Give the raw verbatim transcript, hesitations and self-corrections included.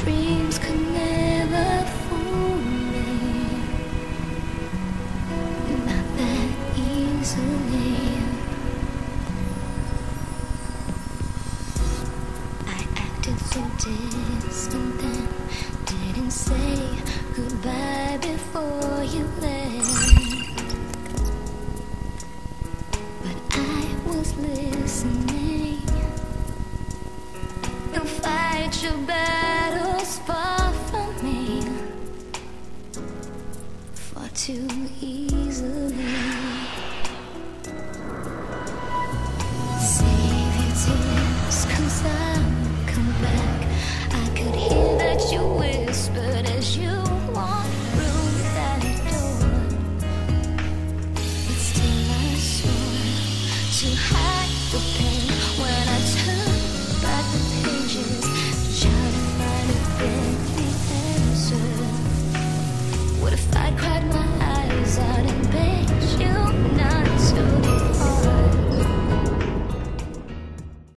dreams could never fool me, not that easily. I acted so distant then, didn't say goodbye before you left, but I was listening. You'll fight your battles far from me, far too easy.